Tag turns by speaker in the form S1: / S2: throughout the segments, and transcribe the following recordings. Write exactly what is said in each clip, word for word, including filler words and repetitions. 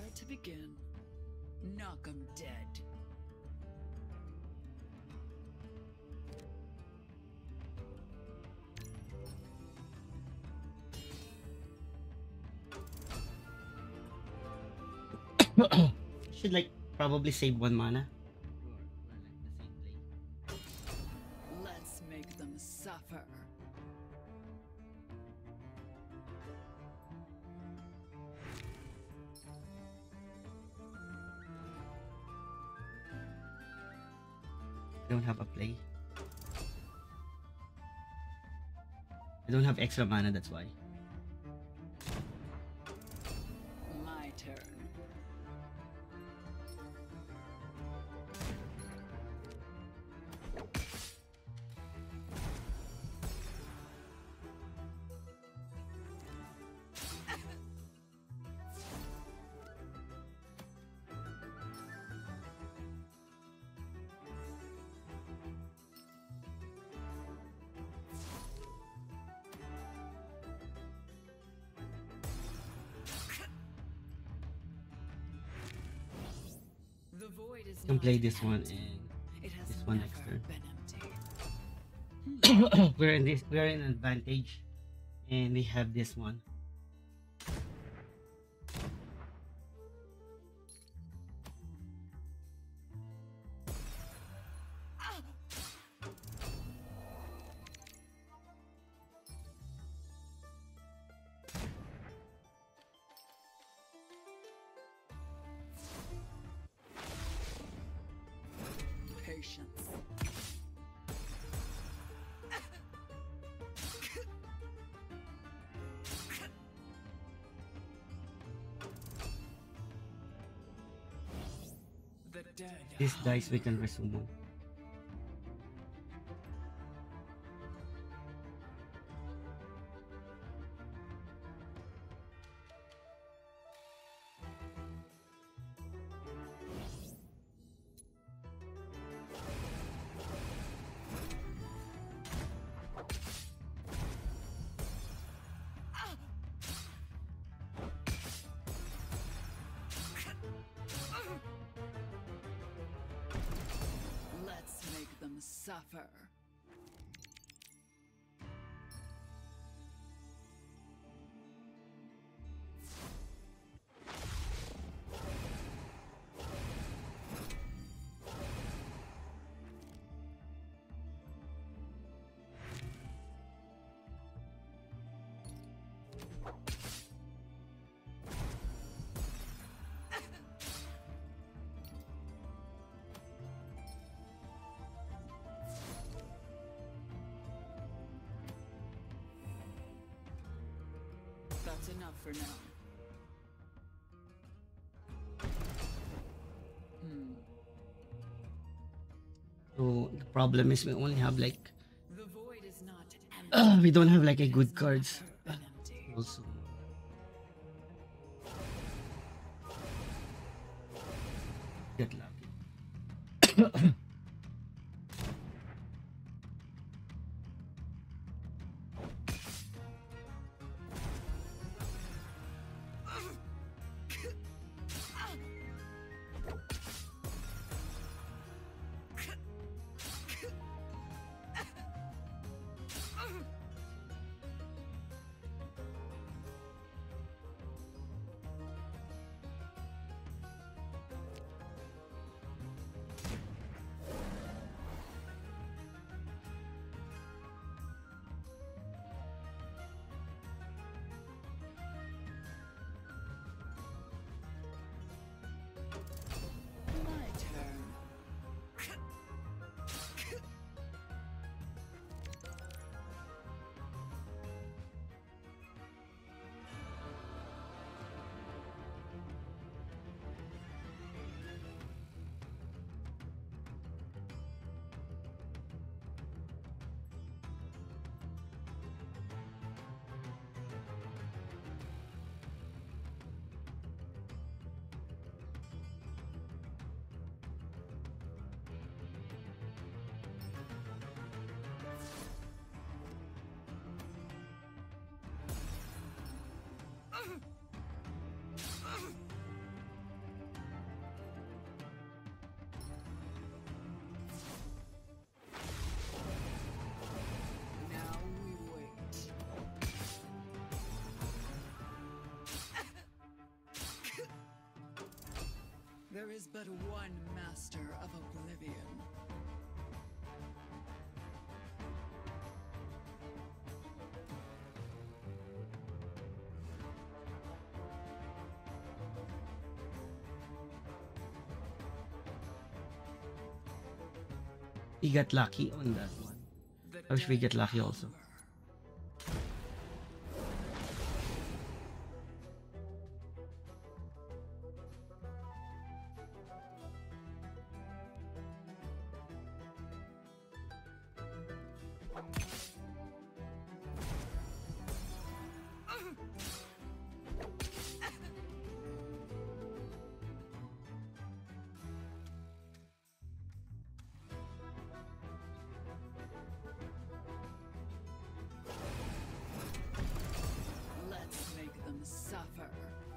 S1: Where to begin? Knock 'em dead.
S2: Should like probably save one mana.
S1: Let's make them suffer.
S2: I don't have a play. I don't have extra mana, that's why.
S1: My turn. The void is
S2: I can
S1: not
S2: play this one
S1: empty.
S2: and
S1: It has
S2: this one
S1: never
S2: next turn.
S1: been empty.
S2: we're in this we're in advantage and we have this one.
S1: Patience. The dead.
S2: This dice we can resume on.
S1: Let's make them suffer. That's enough for now. Hmm.
S2: So the problem is we only have like
S1: The void is not empty.
S2: uh, we don't have like a
S1: It
S2: good
S1: has
S2: cards
S1: never been empty.
S2: also. Get lucky.
S1: There is but one master of oblivion.
S2: We got lucky on that one. I wish we get lucky also.
S1: Let's make them suffer.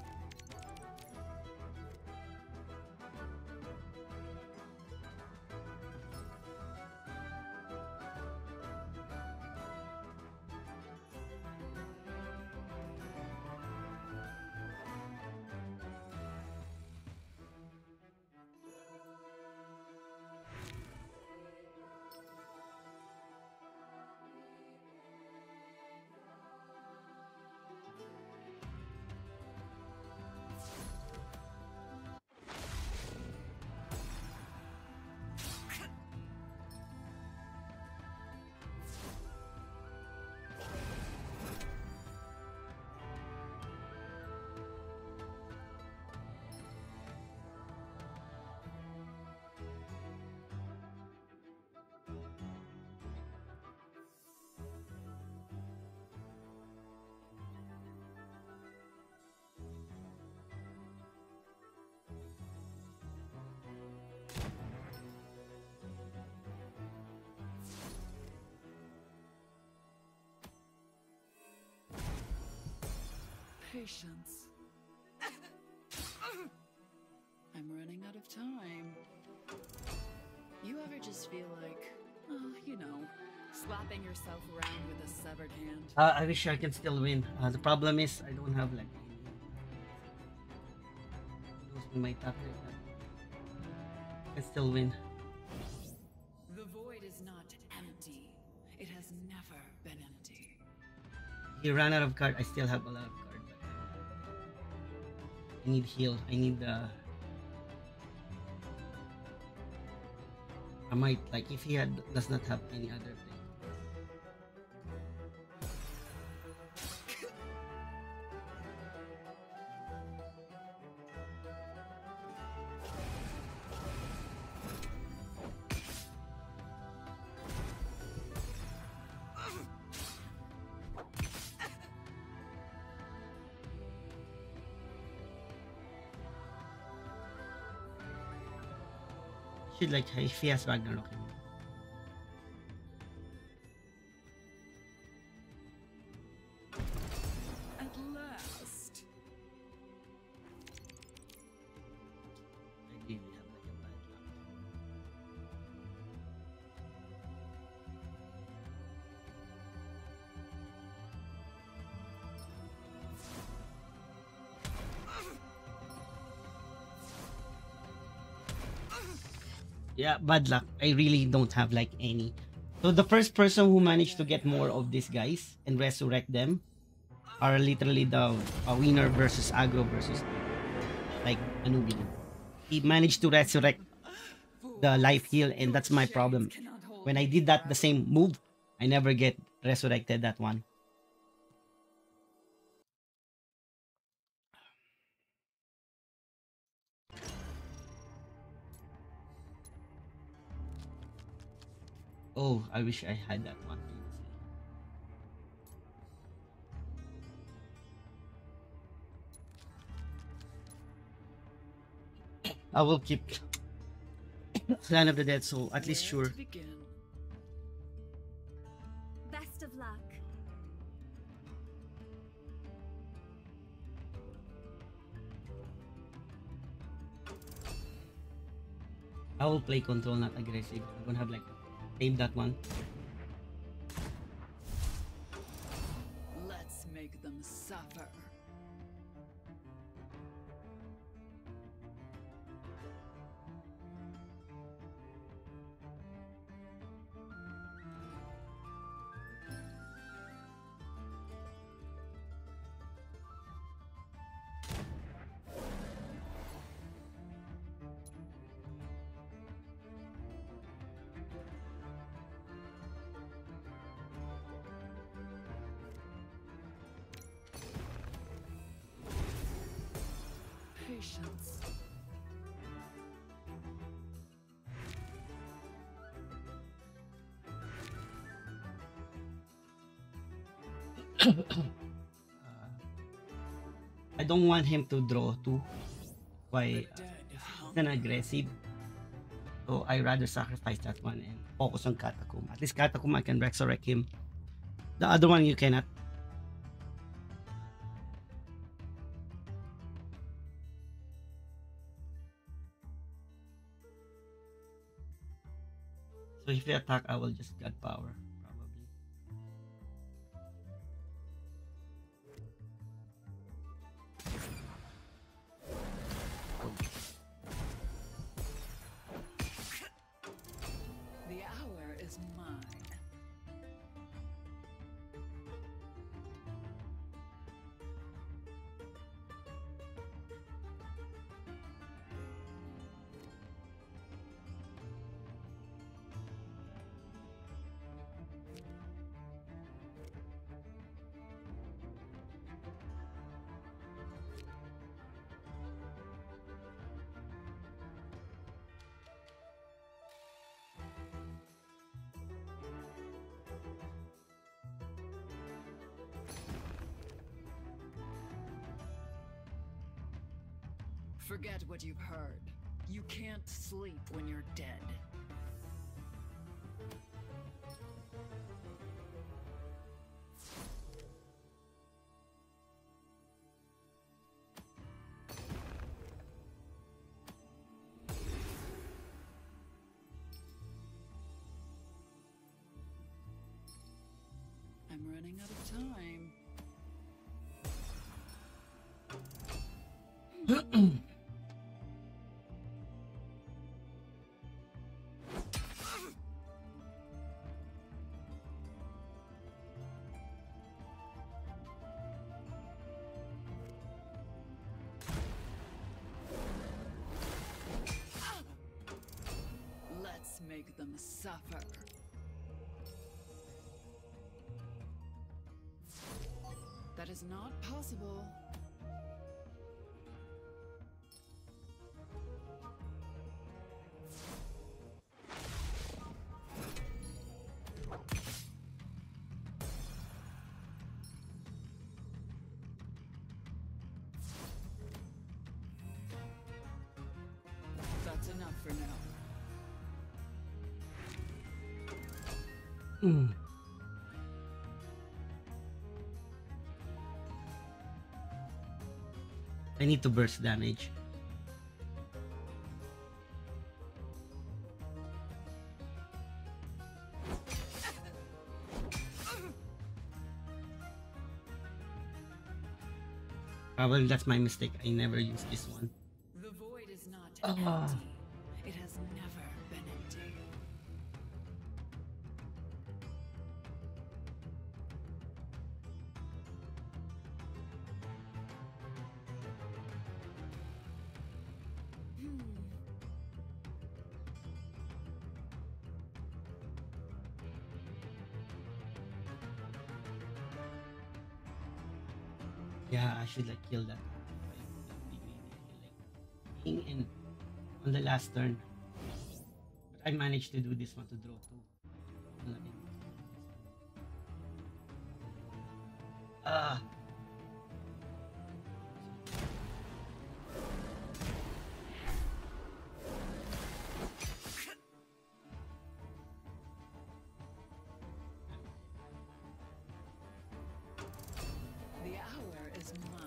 S1: Patience. I'm running out of time. You ever just feel like, oh, you know, slapping yourself around with a severed hand?
S2: Uh, I wish I can still win. Uh, the problem is I don't have like losing my top deck. I can still win.
S1: The void is not empty. It has never been empty.
S2: He ran out of card. I still have a lot of card. But I need heal. I need the. Uh, I might like if he had does not have any other thing. Should like if he has Ragnarok.
S1: At last.
S2: I really have like a bad luck. Yeah, bad luck. I really don't have like any. So the first person who managed to get more of these guys and resurrect them are literally the uh, winner versus aggro versus like Anubian. He managed to resurrect the life heal, and that's my problem. When I did that the same move, I never get resurrected that one. Oh, I wish I had that one previously. I will keep Clan of the Dead, so at least sure.
S3: Best of luck.
S2: I will play control, not aggressive. I'm gonna have like save that one.
S1: Let's make them suffer. patience.
S2: Uh, I don't want him to draw too quite
S1: The
S2: uh,
S1: dead
S2: he's an aggressive. So I rather sacrifice that one and focus on Catacomb. At least Catacomb I can resurrect him. The other one you cannot. So if they attack, I will just God power probably.
S1: The hour is mine. Forget what you've heard. You can't sleep when you're dead. I'm running out of time. Let's make them suffer. That is not possible. That's enough for now.
S2: Mm. I need to burst damage. Probably that's my mistake. I never used this one.
S1: The void is not
S2: Ah.
S1: empty. It has never been empty. Hmm.
S2: Yeah, I should like kill that. King and on the last turn. But I managed to do this one to draw two. Ah.
S1: The hour is mine.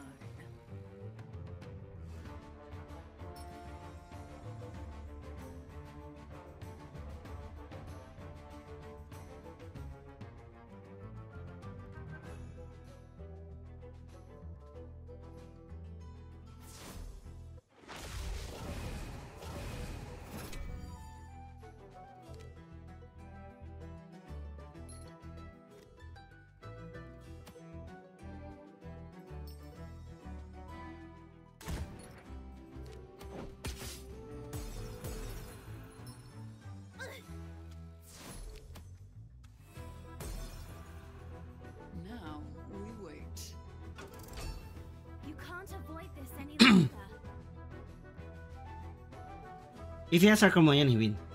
S2: If he has Arcomoyan, he win.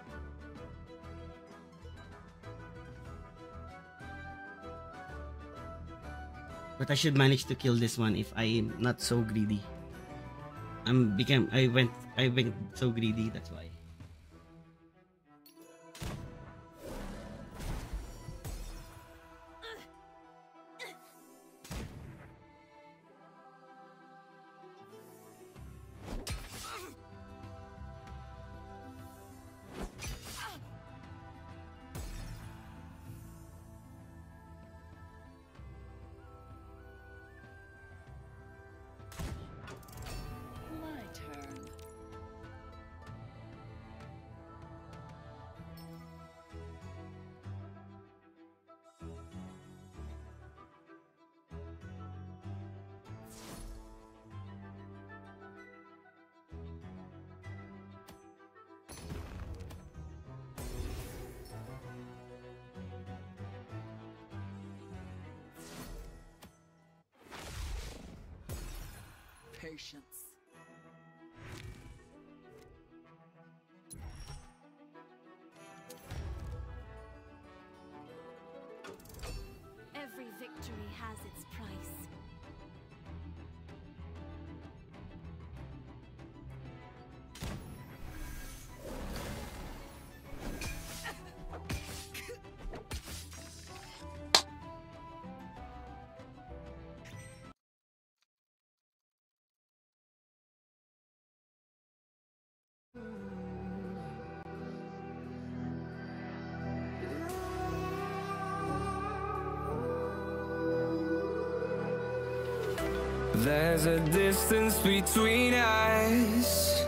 S2: But I should manage to kill this one if I'm not so greedy. I'm became I went I went so greedy, that's why.
S1: My turn. Patience.
S3: Every victory has its price.
S4: There's a distance between us.